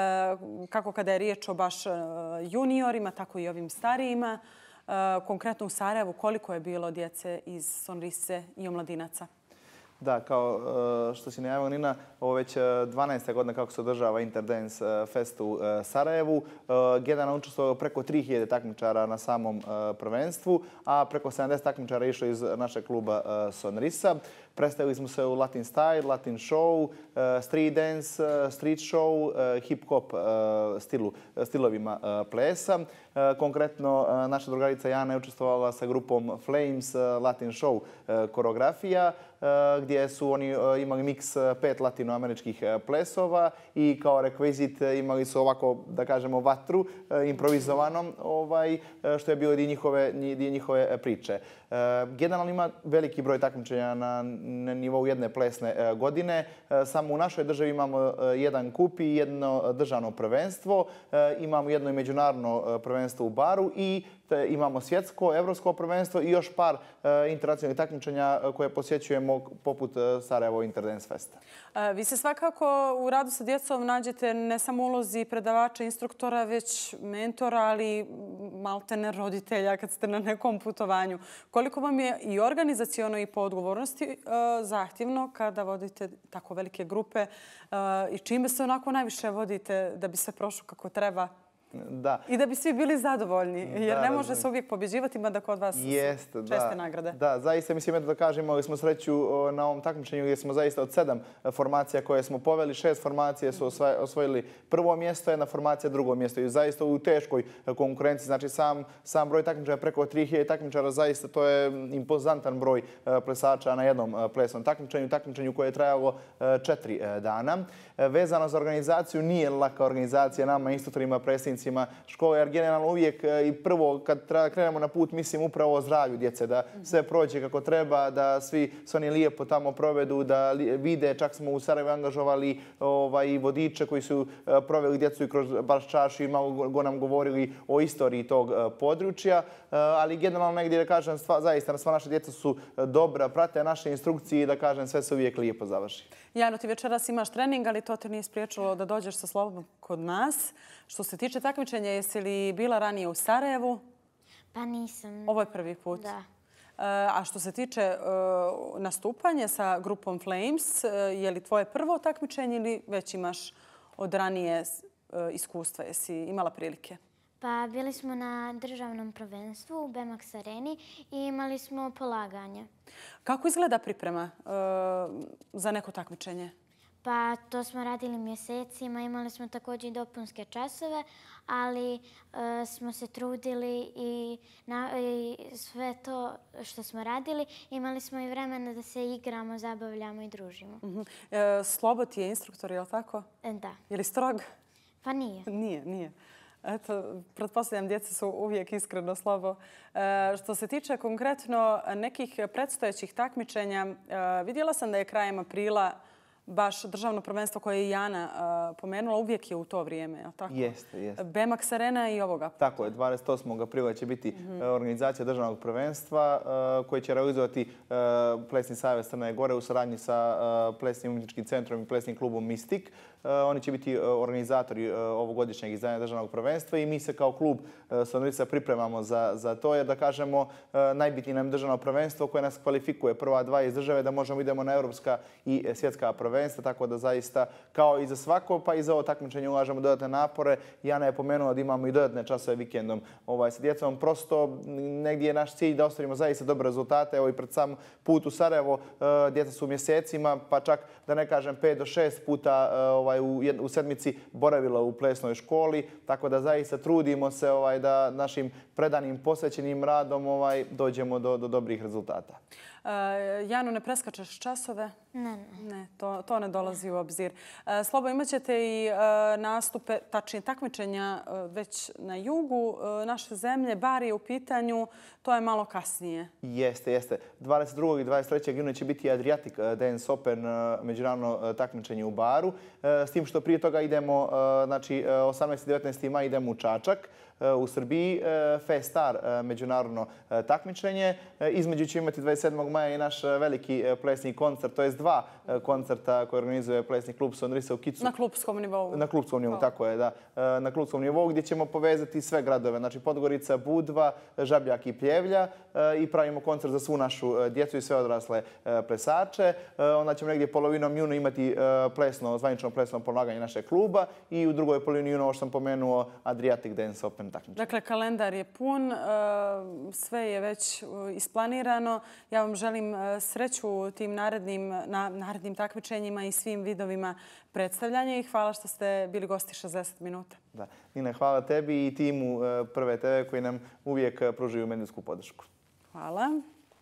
kako kada je riječ o baš juniorima, tako i ovim starijima. Konkretno u Sarajevu, koliko je bilo djece iz Sonrise i omladinaca? Da, kao što si najavila, Nina, ovo već dvanaesta godina kako se održava Interdance Fest u Sarajevu. Generalno učestvovalo preko tri hiljade takmičara na samom prvenstvu, a preko sedamdeset takmičara je išlo iz našeg kluba Sonrisa. Predstavili smo se u Latin style, Latin show, street dance, street show, hip-hop stilu, stilovima plesa. Konkretno, naša drugarica Jana je učestvovala sa grupom Flames Latin show koreografija, gdje su oni imali miks pet latinoameričkih plesova i kao rekvizit imali su ovako, da kažemo, vatru improvizovanom, ovaj, što je bilo dio njihove, dio njihove priče. Generalno ima veliki broj takmičenja na nivou jedne plesne godine. Samo u našoj državi imamo jedan kup i jedno državno prvenstvo. Imamo jedno i međunarodno prvenstvo u baru i imamo svjetsko, evropsko prvenstvo i još par internacionalnih takmičenja koje posjećujemo poput Sarajevo Interdance Festa. Vi se svakako u radu sa djecom nađete ne samo u ulozi predavača, instruktora, već mentora, ali maltene roditelja kad ste na nekom putovanju. Koliko vam je i organizaciono i po odgovornosti zahtjevno kada vodite tako velike grupe i čime se onako najviše vodite da bi sve prošlo kako treba? Da. I da bi svi bili zadovoljni, jer ne može se uvijek pobjeđivati, mada kod vas su česte nagrade. Da, zaista mislim eto da kažem, imali smo sreću na ovom takmičenju gdje smo zaista od sedam formacija koje smo poveli, šest formacije su osvojili prvo mjesto, jedna formacija drugo mjesto i zaista u teškoj konkurenciji. Znači sam, sam broj takmičara preko tri hiljade takmičara, zaista to je impozantan broj plesača na jednom plesnom takmičenju, takmičenju koje je trajalo četiri dana. Vezano za organizaciju, nije laka organizacija nama, instruktorima, predsjednicima škole, jer generalno uvijek i prvo kad krenemo na put mislim upravo o zdravlju djece, da sve prođe kako treba, da svi se oni lijepo tamo provedu, da vide, čak smo u Sarajevu angažovali ovaj, vodiče koji su proveli djecu i kroz baš čašu i malo go nam govorili o istoriji tog područja, ali generalno negdje da kažem stva, zaista sva naša djeca su dobra, prate naše instrukcije i da kažem sve se uvijek lijepo završi. Jano, ti večeras imaš trening, ali to te nije spriječilo da dođeš sa Slobom kod nas. Što se tiče takmičenja, jesi li bila ranije u Sarajevu? Pa nisam. Ovo je prvi put. Da. A što se tiče nastupanja sa grupom Flames, je li tvoje prvo takmičenje ili već imaš od ranije iskustva? Jesi imala prilike? Pa bili smo na državnom prvenstvu u Bemax Areni i imali smo polaganje. Kako izgleda priprema za neko takmičenje? Pa to smo radili mjesecima, imali smo također i dopunske časove, ali e, smo se trudili i, na, i sve to što smo radili, imali smo i vremena da se igramo, zabavljamo i družimo. Uh-huh. e, Slobo ti je instruktor, je li tako? E, da. Je li strog? Pa nije. Nije, nije. Eto, pretpostavljam, djeca su uvijek iskreno Slobo. E, što se tiče konkretno nekih predstojećih takmičenja, e, vidjela sam da je krajem aprila baš državno prvenstvo koje je Jana uh, pomenula, uvijek je u to vrijeme, je li tako? Jeste, jeste. Bemax Arena i ovoga. Tako je, dvadeset osmog aprila će biti mm-hmm. organizacija državnog prvenstva uh, koje će realizovati uh, Plesni savez Crne Gore u saradnji sa uh, Plesnim umjetničkim centrom i Plesnim klubom Mistik. Uh, oni će biti uh, organizatori uh, ovogodišnjeg izdanja državnog prvenstva i mi se kao klub uh, Sonrica pripremamo za, za to, jer da kažemo uh, najbitnije nam državno prvenstvo koje nas kvalifikuje prva dva iz države da možemo idemo na europska i svjetska prvenstva. Tako da zaista kao i za svako pa i za ovo takmičenje ulažemo dodatne napore. Jana je pomenula da imamo i dodatne časove vikendom ovaj, sa djecom. Prosto negdje je naš cilj da ostvarimo zaista dobre rezultate. Evo i pred sam put u Sarajevo djeca su u mjesecima, pa čak da ne kažem pet do šest puta ovaj, u, u sedmici boravila u plesnoj školi. Tako da zaista trudimo se ovaj, da našim predanim posvećenim radom ovaj, dođemo do, do dobrih rezultata. Uh, Janu, ne preskačeš časove? Ne, ne. Ne, to, to ne dolazi u obzir. Uh, Slobo, imat ćete i uh, nastupe, tačnije takmičenja uh, već na jugu uh, naše zemlje. Bar je u pitanju, to je malo kasnije. Jeste, jeste. dvadeset drugog i dvadeset trećeg juna će biti Adriatic Dance Open, uh, međunarodno uh, takmičenje u Baru. Uh, s tim što prije toga idemo, uh, znači uh, osamnaesti i devetnaesti maj idemo u Čačak. U Srbiji Festar međunarodno takmičenje. Između će imati dvadeset sedmog maja i naš veliki plesni koncert, to je dva koncerta koje organizuje plesni klub Sonrisa u Kicu. Na klubskom nivou. Na klubskom nivou, tako je, da. Na klubskom nivou gdje ćemo povezati sve gradove, znači Podgorica, Budva, Žabljak i Pljevlja i pravimo koncert za svu našu djecu i sve odrasle plesače. Onda ćemo negdje polovinom juna imati plesno, zvanično plesno polaganje našeg kluba i u drugoj polovini juna, ovo što sam pomenuo, Adriatic Dance Open. Dakle, kalendar je pun, sve je već isplanirano. Ja vam želim sreću tim narednim, na, narednim takmičenjima i svim vidovima predstavljanja i hvala što ste bili gosti šezdeset minuta. Da. Nina, hvala tebi i timu Prve te ve koji nam uvijek pružaju medijsku podršku. Hvala.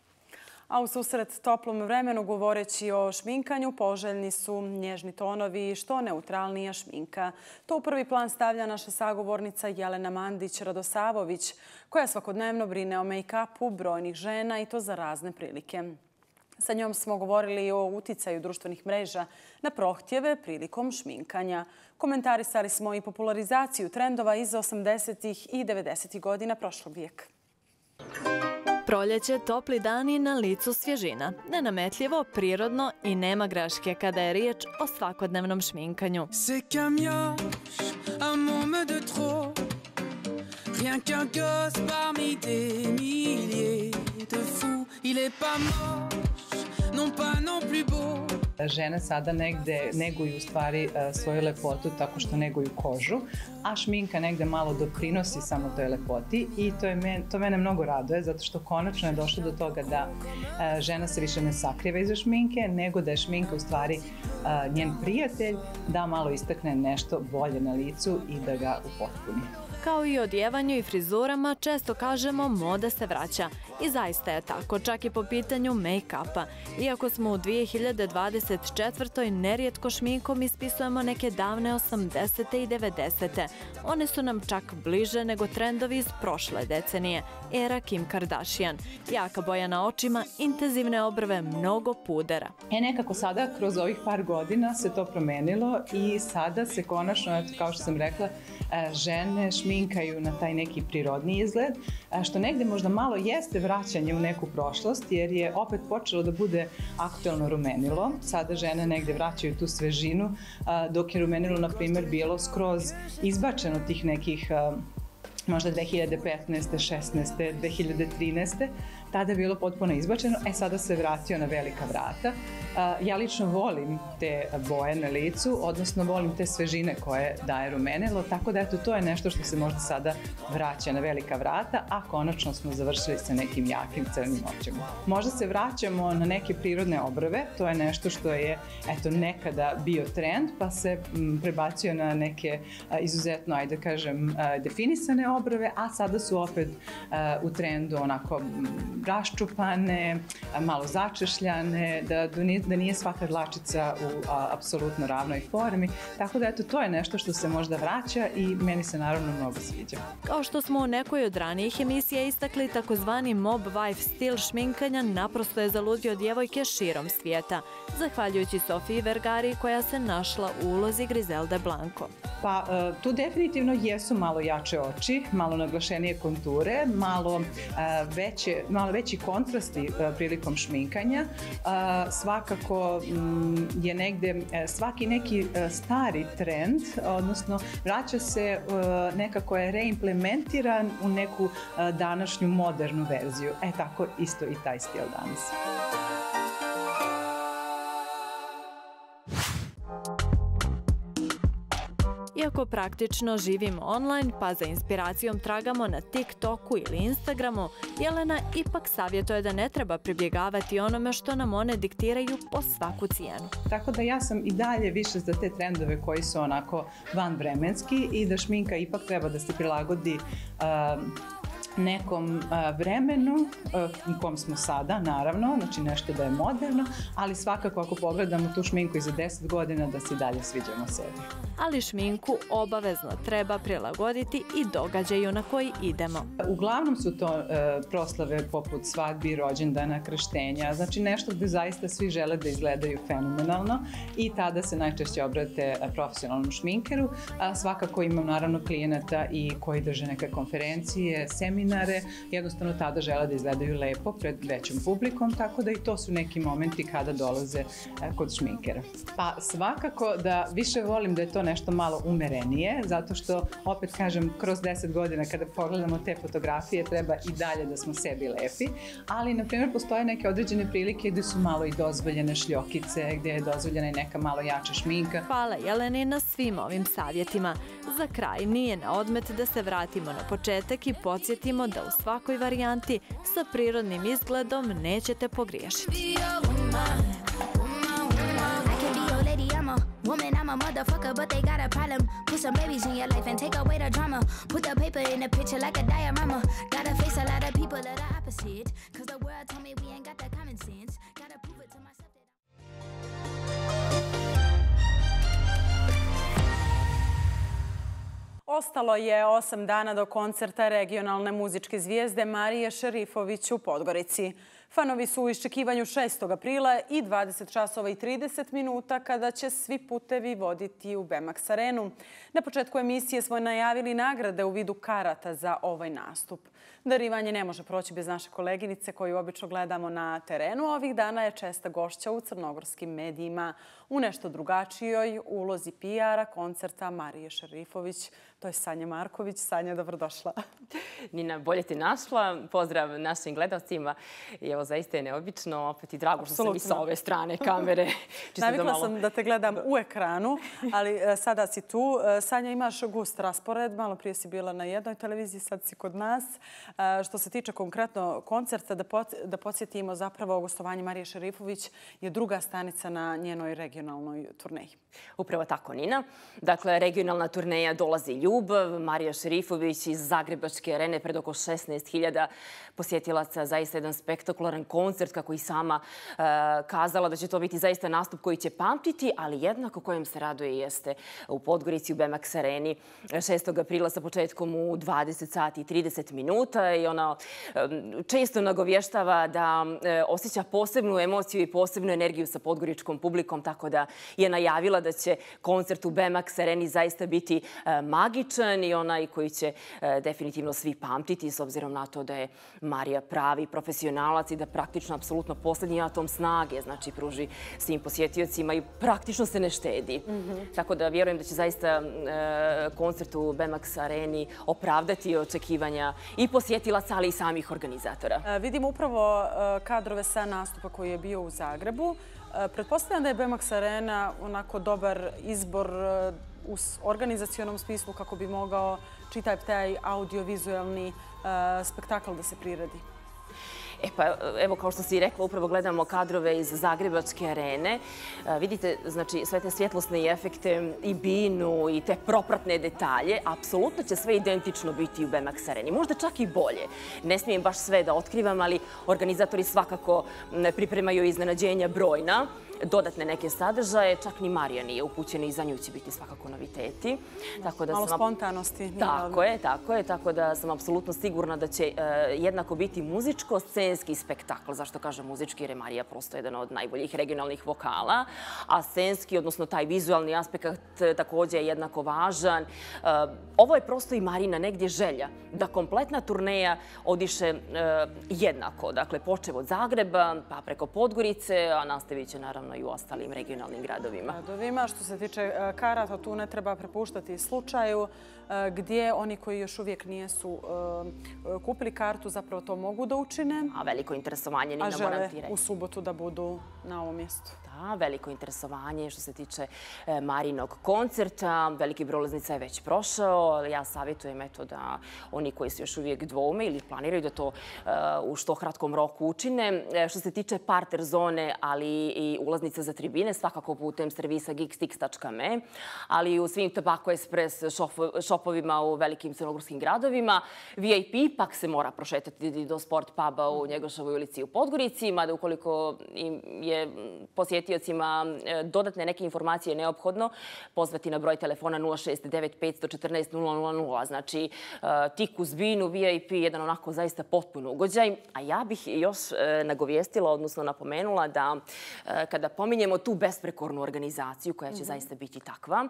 A u susret toplom vremenu, govoreći o šminkanju, poželjni su nježni tonovi i što neutralnija šminka. To u prvi plan stavlja naša sagovornica Jelena Mandić-Radosavović, koja svakodnevno brine o make-upu brojnih žena i to za razne prilike. Sa njom smo govorili o uticaju društvenih mreža na prohtjeve prilikom šminkanja. Komentarisali smo i popularizaciju trendova iz osamdesetih i devedesetih godina prošlog vijeka. Proljeće, topli dani, na licu svježina. Nenametljivo, prirodno i nema greške kada je riječ o svakodnevnom šminkanju. n'ont pas non plus beau. Žene sada negde neguju u stvari svoju lepotu tako što neguju kožu, a šminka negde malo doprinosi samo toj lepoti i to, je men, to mene mnogo raduje zato što konačno je došlo do toga da žena se više ne sakriva iza šminke, nego da je šminka u stvari njen prijatelj, da malo istakne nešto bolje na licu i da ga upotpuni. Kao i odjevanju i frizurama, često kažemo moda se vraća. I zaista je tako, čak i po pitanju make-upa. Iako smo u dvije hiljade dvadeset četvrtoj nerijetko šminkom ispisujemo neke davne osamdesete i devedesete. One su nam čak bliže nego trendovi iz prošle decenije. Era Kim Kardashian. Jaka boja na očima, intenzivne obrve, mnogo pudera. E nekako sada, kroz ovih par godina se to promenilo i sada se konačno, kao što sam rekla, žene šminkaju na taj neki prirodni izgled, što negde možda malo jeste vraćanje u neku prošlost, jer je opet počelo da bude aktuelno rumenilo. Sada žene negde vraćaju tu svežinu, dok je rumenilo, na primjer, bilo skroz izbačeno tih nekih možda dve hiljade petnaeste, šesnaeste, dve hiljade trinaeste. Tada je bilo potpuno izbačeno, e sada se vratio na velika vrata. Ja lično volim te boje na licu, odnosno volim te svežine koje daje rumenilo, tako da eto, to je nešto što se možda sada vraća na velika vrata, a konačno smo završili sa nekim jakim crnim očima. Možda se vraćamo na neke prirodne obrve, to je nešto što je eto, nekada bio trend, pa se m, prebacio na neke a, izuzetno, ajde da kažem, a, definisane obrve, a sada su opet a, u trendu onako m, raščupane, a, malo začešljane, da, da nije svaka dlačica u a, apsolutno ravnoj formi. Tako da, eto, to je nešto što se možda vraća i meni se naravno mnogo sviđa. Kao što smo u nekoj od ranijih emisija istakli, takozvani mob wife stil šminkanja naprosto je zaludio djevojke širom svijeta, zahvaljujući Sofiji Vergari koja se našla u ulozi Griselde Blanco. Pa tu definitivno jesu malo jače oči, malo naglašenije konture, malo, veće, malo veći kontrasti prilikom šminkanja. Svakako je negde svaki neki stari trend, odnosno vraća se, nekako je reimplementiran u neku današnju modernu verziju. E tako isto i taj stil danas. Iako praktično živimo online, pa za inspiracijom tragamo na TikToku ili Instagramu, Jelena ipak savjetuje da ne treba pribjegavati onome što nam one diktiraju po svaku cijenu. Tako da ja sam i dalje više za te trendove koji su onako vanvremenski i da šminka ipak treba da se prilagodi uh, nekom vremenu u kom smo sada, naravno, znači nešto da je moderno, ali svakako ako pogledamo tu šminku i za deset godina da se dalje sviđamo sebi. Ali šminku obavezno treba prilagoditi i događaju na koji idemo. Uglavnom su to e, proslave poput svadbi, rođendana, krštenja, znači nešto gde zaista svi žele da izgledaju fenomenalno i tada se najčešće obrate profesionalnom šminkeru. A svakako imam naravno klijenata i koji drže neke konferencije, seminare, jednostavno tada žele da izgledaju lepo pred većom publikom, tako da i to su neki momenti kada dolaze e, kod šminkera. Pa svakako da više volim da je to nešto malo umerenije, zato što, opet kažem, kroz deset godina kada pogledamo te fotografije treba i dalje da smo sebi lepi, ali, na primjer, postoje neke određene prilike gde su malo i dozvoljene šljokice, gde je dozvoljena i neka malo jača šminka. Hvala Jeleni na svim ovim savjetima. Za kraj nije na odmet da se vratimo na početak i podsjetimo da u svakoj varijanti sa prirodnim izgledom nećete pogriješiti. Woman, I'm a motherfucker, but they got a problem. Put some babies in your life and take away the drama. Put the paper in the picture like a diorama. Gotta face a lot of people that are opposite. Cause the world told me we ain't got that common sense. Gotta prove it to myself that Ostalo je osam dana do koncerta regionalne muzičke zvijezde Marije Šerifović u Podgorici. Fanovi su u iščekivanju šestog aprila i dvadeset časova i trideset minuta kada će svi putevi voditi u Bemax Arenu. Na početku emisije smo najavili nagrade u vidu karata za ovaj nastup. Darivanje ne može proći bez naše koleginice koju obično gledamo na terenu. Ovih dana je česta gošća u crnogorskim medijima u nešto drugačijoj ulozi P R-a koncerta Marije Šerifović. To je Sanja Marković. Sanja, dobrodošla. Nina, bolje ti našla. Pozdrav našim gledalcima. I evo, zaista je neobično. Opet i drago što sam i sa ove strane kamere. Navikla sam da te gledam u ekranu, ali sada si tu. Sanja, imaš gust raspored. Malo prije si bila na jednoj televiziji, sad si kod nas. Što se tiče konkretno koncerta, da podsjetimo zapravo gostovanje Marije Šerifović je druga stanica na njenoj regionalnoj turneji. Upravo tako, Nina. Dakle, regionalna turneja Dolazi ljubav. Marija Šerifović iz Zagrebačke arene pred oko šesnaest hiljada posjetilaca. Zaista jedan spektakularan koncert, kako i sama e, kazala da će to biti zaista nastup koji će pamtiti, ali jednako kojem se raduje jeste u Podgorici u Bemax areni šestog aprila sa početkom u dvadeset sati i trideset minuta. I ona e, često nagovještava da e, osjeća posebnu emociju i posebnu energiju sa podgoričkom publikom, tako da je najavila da će koncert u Bemax areni zaista biti e, magičan i onaj koji će e, definitivno svi pamtiti, s obzirom na to da je Marija pravi profesionalac i da praktično apsolutno posljednji atom snage, znači pruži svim posjetiocima i praktično se ne štedi. Tako da vjerujem da će zaista e, koncert u Bemax areni opravdati očekivanja i posjetilaca, ali i samih organizatora. E, vidimo upravo e, kadrove sa nastupa koji je bio u Zagrebu. E, pretpostavljam da je Bemax arena onako dobar izbor e, u organizacionom smislu kako bi mogao čitav taj audiovizualni spektakl da se priredi. E pa, evo, kao što si rekla, upravo gledamo kadrove iz Zagrebačke arene. Vidite, znači, sve te svjetlosne efekte i binu i te propratne detalje, apsolutno će sve identično biti u Bemax areni. Možda čak i bolje. Ne smijem baš sve da otkrivam, ali organizatori svakako pripremaju iznenađenja brojna, dodatne neke sadržaje. Čak ni Marija nije upućena i za nju će biti svakako noviteti. Malo spontanosti. Tako je, tako je. Tako da sam apsolutno sigurna da će jednako biti muzičko-scenski spektakl. Zašto kažem muzički? Jer je Marija prosto jedan od najboljih regionalnih vokala. A scenski, odnosno taj vizualni aspekt također je jednako važan. Ovo je prosto i Marina negdje želja da kompletna turneja odiše jednako. Dakle, počev od Zagreba, pa preko Podgorice, a nastavit će naravno i u ostalim regionalnim gradovima. Gradovima. Što se tiče karata, tu ne treba prepuštati slučaju gdje oni koji još uvijek nijesu kupili kartu zapravo to mogu da učine. A veliko interesovanje, Nina, moram ti reći. A žele u subotu da budu na ovom mjestu. Da, veliko interesovanje što se tiče Marinog koncerta. Veliki broj ulaznica je već prošao. Ja savjetujem eto da oni koji se još uvijek dvoume ili planiraju da to u što kratkom roku učine. Što se tiče parter zone, ali i ulaznica za tribine, svakako putem servisa geekstix tačka me, ali i u svim Tobacco Express šopovima u velikim crnogorskim gradovima. V I P pak se mora prošetati do Sport puba u Njegoševoj ulici u Podgorici, mada ukoliko je posjetiocima dodatne neke informacije neophodno, pozvati na broj telefona nula šest devet pet jedan četiri nula nula nula. Znači, tik uz binu, V I P, jedan onako zaista potpun ugođaj. A ja bih još nagovijestila, odnosno napomenula da kada pominjemo tu besprekornu organizaciju, koja će zaista biti takva,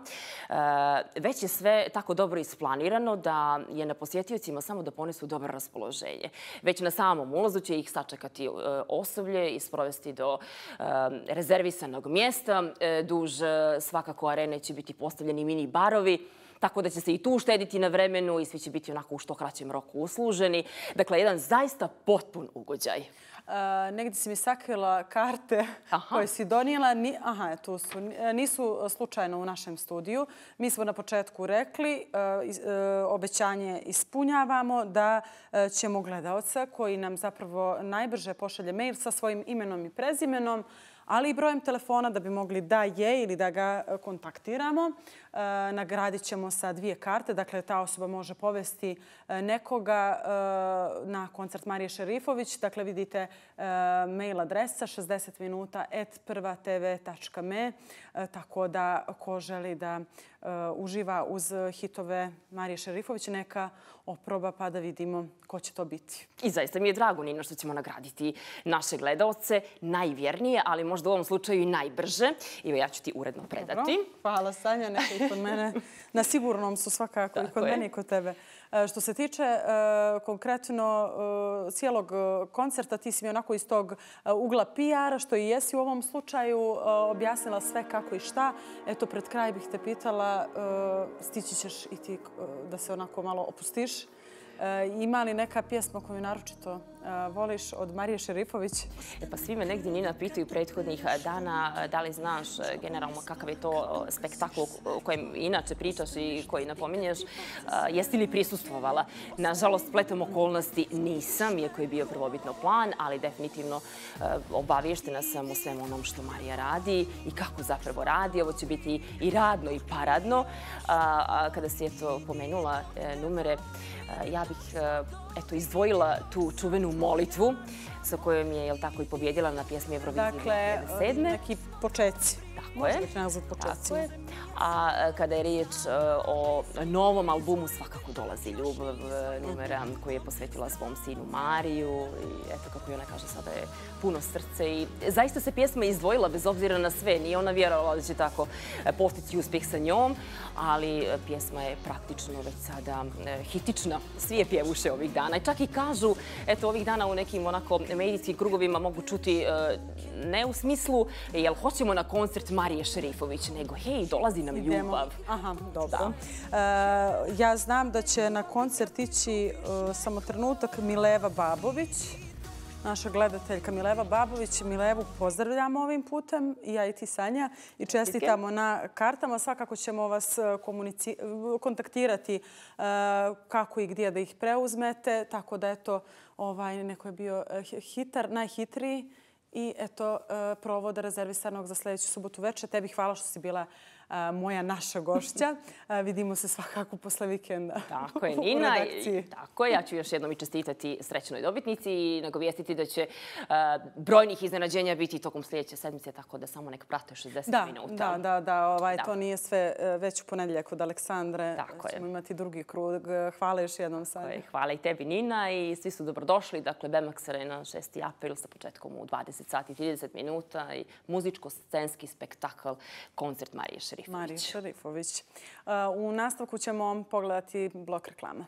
već je sve tako dobro isplanirano da je na posjetiocima samo da ponesu dobro raspoloženje. Već na samom ulazu će ih sačekati osoblje i sprovesti do rezervisanog mjesta. Duž svakako arene će biti postavljeni mini barovi, tako da će se i tu uštediti na vremenu i svi će biti onako u što kraćem roku usluženi. Dakle, jedan zaista potpun ugođaj. Negdje si mi sakrila karte koje si donijela. Aha, tu su. Nisu slučajno u našem studiju. Mi smo na početku rekli, obećanje ispunjavamo da ćemo gledalca koji nam zapravo najbrže pošalje mail sa svojim imenom i prezimenom, ali i brojem telefona da bi mogli da je ili da ga kontaktiramo. Nagradit ćemo sa dvije karte. Dakle, ta osoba može povesti nekoga na koncert Marije Šerifović. Dakle, vidite mail adresa šezdeset minuta at prva t v tačka me. Tako da ko želi da uživa uz hitove Marije Šerifović, neka oproba pa da vidimo ko će to biti. I zaista mi je drago, Nino, što ćemo nagraditi naše gledalce najvjernije, ali možda u ovom slučaju i najbrže. Evo, ja ću ti uredno predati. Dobro. Hvala, Sanja. Neka i kod mene. Na sigurnom su svakako i kod mene i kod tebe. Što se tiče konkretno cijelog koncerta, ti si mi onako iz tog ugla P R-a, što i jesi u ovom slučaju objasnila sve kako i šta. Eto, pred kraj bih te pitala, stići ćeš i ti da se onako malo opustiš Ima li neka pjesma koju naročito voliš od Marije Šerifović? E pa svi me negdje, Nina, pitaju prethodnih dana da li znaš generalno kakav je to spektakl o kojem inače pričaš i koji napominješ. Jesi li prisustvovala? Nažalost, spletom okolnosti nisam, iako je bio prvobitno plan, ali definitivno obavještena sam u svem onom što Marija radi i kako zapravo radi. Ovo će biti i radno i paradno. Kada si eto pomenula numere, ja bih eto izdvojila tu čuvenu molitvu sa kojom je, jel tako, i pobjedila na pjesmi Eurovizije dvije hiljade sedme. Dakle, neki počeci. Tako je. Nazad počecima. A kada je riječ o novom albumu, svakako dolazi Ljubav, numera koju je posvetila svom sinu Mariju. I eto, kako ona kaže, sada je puno srce. I zaista se pjesma izdvojila bez obzira na sve. Nije ona vjerovala da će tako postići uspjeh sa njom, ali pjesma je praktično već sada hitična. Svi je pjevuše ovih dana. I čak i kažu, eto, ovih dana u nekim onako medijskim krugovima mogu čuti ne u smislu, jel hoćemo na koncert Marije Šerifović, nego hej, dolazi nam ljubav. Aha, dobro. Ja znam da će na koncert ići samo trenutak Mileva Babović, naša gledateljka Mileva Babović. Milevu pozdravljamo ovim putem, i ja i ti, Sanja, i čestitamo na kartama. Svakako ćemo vas kontaktirati kako i gdje da ih preuzmete, tako da eto, neko je bio hitar, najhitriji. I eto, provod rezervisanog za sljedeću subotu večer. Tebi hvala što si bila moja naša gošća. Vidimo se svakako posle vikenda. Tako je, Nina. Tako je, ja ću još jednom i čestitati srećnoj dobitnici i nagovijestiti da će brojnih iznenađenja biti tokom sljedeće sedmice, tako da samo nek prate šezdeset minuta. Da, da, da. To nije sve već u ponedjeljak od Aleksandre. Tako je. Ćemo imati drugi krug. Hvala još jednom, Sanja. Hvala i tebi, Nina, i svi su dobrodošli. Dakle, Bemax Arena, šesti april sa početkom u dvadeset sati i trideset minuta i muzičko-scenski spektakl, koncert Marije Šerifović. Marije Šerifović. U nastavku ćemo pogledati blok reklame.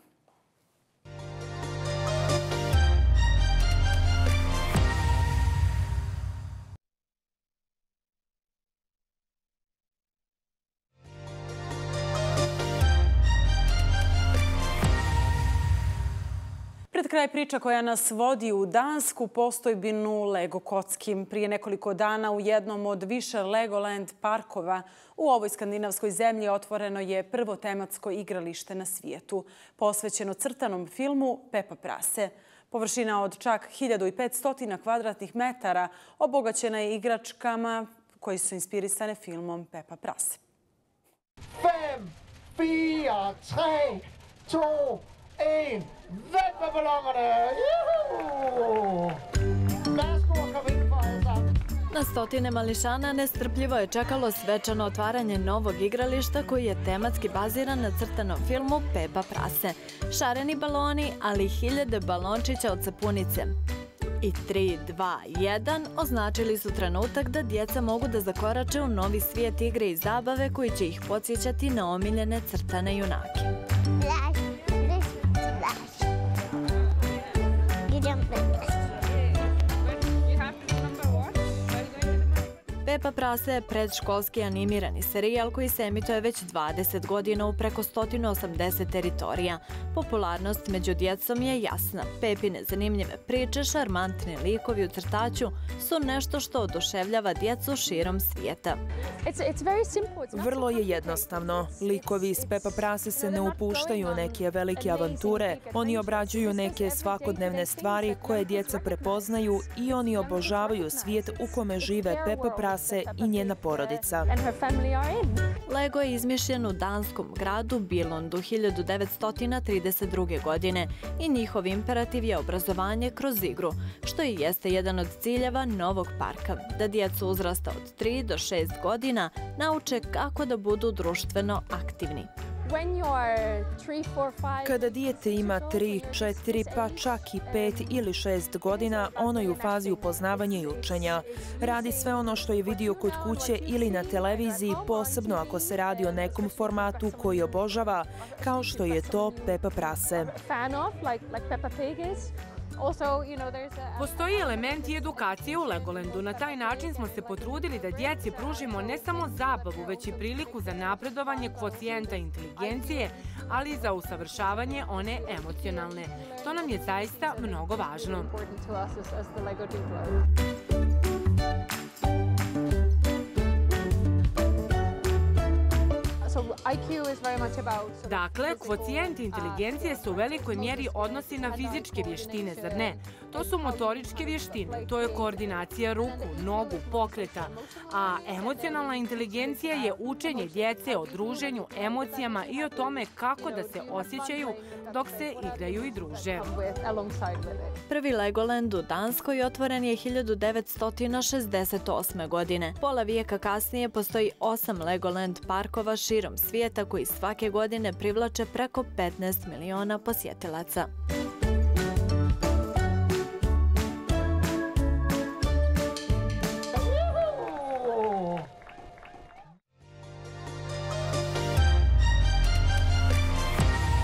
Pred kraj priča koja nas vodi u dansku postojbinu Lego kocki. Prije nekoliko dana u jednom od više Legoland parkova u ovoj skandinavskoj zemlji otvoreno je prvo tematsko igralište na svijetu, posvećeno crtanom filmu Pepa Prase. Površina od čak hiljadu petsto kvadratnih metara obogaćena je igračkama koji su inspirisane filmom Pepa Prase. fem, fire, tre, to, en. Væk med ballongerne! Juhu! Værsgo at komme ind for alle sammen. Na stotine mališana nestrpljivo je čekalo svečano otvaranje novog igrališta koji je tematski baziran na crtanom filmu Pepa Prase. Šareni baloni, ali i hiljade balončića od sapunice. I tri, dva, jedan označili su trenutak da djeca mogu da zakorače u novi svijet igre i zabave koji će ih podsjećati na omiljene crtane junake. Pepa Prase je predškolski animirani serijal koji se emituje već dvadeset godina u preko sto osamdeset teritorija. Popularnost među djecom je jasna. Pepine zanimljive priče, šarmantni likovi u crtaću su nešto što oduševljava djecu širom svijeta. Vrlo je jednostavno. Likovi iz Pepa Prase se ne upuštaju u neke velike avanture. Oni obrađuju neke svakodnevne stvari koje djeca prepoznaju i oni obožavaju svijet u kome žive Pepa Prase i njena porodica. Lego je izmišljen u danskom gradu Bilondu hiljadu devetsto trideset druge. godine i njihov imperativ je obrazovanje kroz igru, što i jeste jedan od ciljeva novog parka, da djecu uzrasta od tri do šest godina nauče kako da budu društveno aktivni. Kada dijete ima tri, četiri, pa čak i pet ili šest godina, ono je u fazi upoznavanja i učenja. Radi sve ono što je vidio kod kuće ili na televiziji, posebno ako se radi o nekom formatu koji obožava, kao što je to Pepa Prase. Postoji element i edukacije u Legolandu. Na taj način smo se potrudili da djeci pružimo ne samo zabavu, već i priliku za napredovanje kvocijenta inteligencije, ali i za usavršavanje one emocionalne. To nam je zaista mnogo važno. Dakle, kvocijent inteligencije se u velikoj mjeri odnosi na fizičke vještine, zar ne? To su motoričke vještine, to je koordinacija ruku, nogu, pokreta, a emocionalna inteligencija je učenje djece o druženju, emocijama i o tome kako da se osjećaju dok se igraju i druže. Prvi Legoland u Danskoj otvoren je hiljadu devetsto šezdeset osme. godine. Pola vijeka kasnije postoji osam Legoland parkova širom svijeta koji svake godine privlače preko petnaest miliona posjetilaca.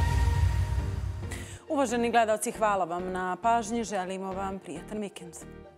Uvaženi gledalci, hvala vam na pažnji. Želimo vam prijatan vikend.